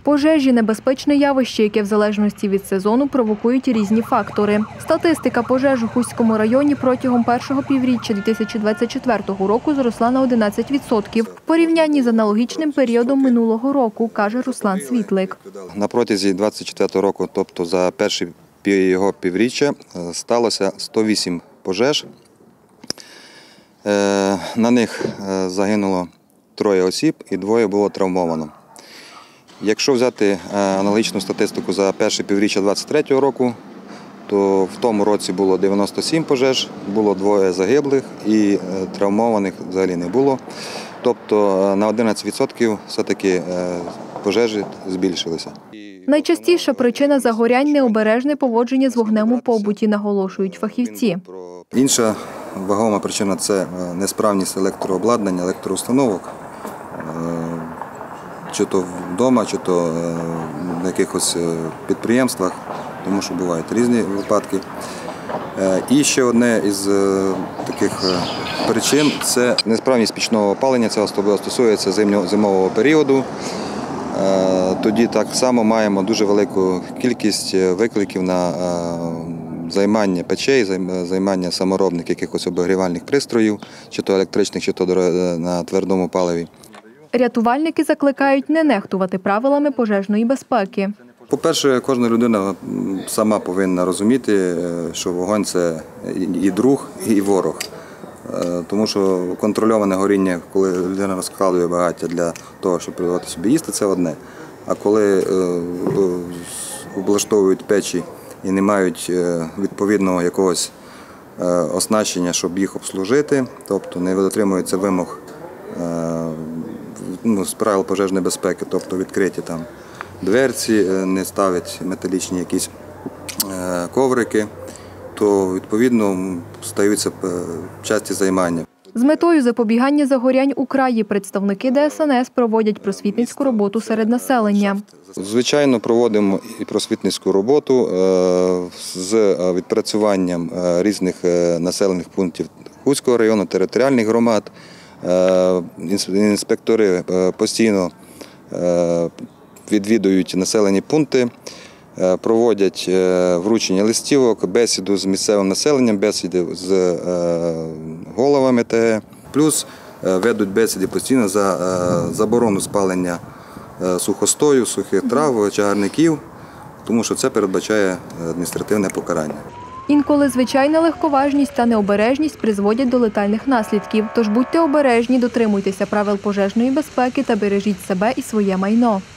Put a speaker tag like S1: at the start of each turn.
S1: Пожежі – небезпечне явище, яке в залежності від сезону провокують різні фактори. Статистика пожеж у Хуському районі протягом першого півріччя 2024 року зросла на 11% в порівнянні з аналогічним періодом минулого року, каже Руслан Світлик.
S2: На протязі 2024 року, тобто за перше його півріччя, сталося 108 пожеж. На них загинуло 3 осіб і 2 було травмовано. Якщо взяти аналогічну статистику за перше півріччя 2023 року, то в тому році було 97 пожеж, було 2 загиблих і травмованих взагалі не було. Тобто на 11% все-таки пожежі збільшилися.
S1: Найчастіша причина загорянь – необережне поводження з вогнем у побуті, наголошують фахівці.
S2: Інша вагома причина – це несправність електрообладнання, електроустановок. Чи то вдома, чи то на якихось підприємствах, тому що бувають різні випадки. І ще одне із таких причин – це несправність пічного опалення, це особливо стосується зимового періоду. Тоді так само маємо дуже велику кількість викликів на займання печей, займання саморобних якихось обігрівальних пристроїв, чи то електричних, чи то на твердому паливі.
S1: Рятувальники закликають не нехтувати правилами пожежної безпеки.
S2: По-перше, кожна людина сама повинна розуміти, що вогонь – це і друг, і ворог. Тому що контрольоване горіння, коли людина розкладує багаття для того, щоб приготувати собі їсти, це одне. А коли облаштовують печі і не мають відповідного якогось оснащення, щоб їх обслужити, тобто не дотримуються вимог з правил пожежної безпеки, тобто відкриті там дверці, не ставлять металічні якісь коврики, то відповідно стаються часті займання.
S1: З метою запобігання загорянь у краї представники ДСНС проводять просвітницьку роботу серед населення.
S2: Звичайно, проводимо і просвітницьку роботу з відпрацюванням різних населених пунктів Хуського району, територіальних громад. Інспектори постійно відвідують населені пункти, проводять вручення листівок, бесіду з місцевим населенням, бесіди з головами ТГ. Плюс ведуть бесіди постійно за заборону спалення сухостою, сухих трав, чагарників, тому що це передбачає адміністративне покарання.
S1: Інколи звичайна легковажність та необережність призводять до летальних наслідків. Тож будьте обережні, дотримуйтеся правил пожежної безпеки та бережіть себе і своє майно.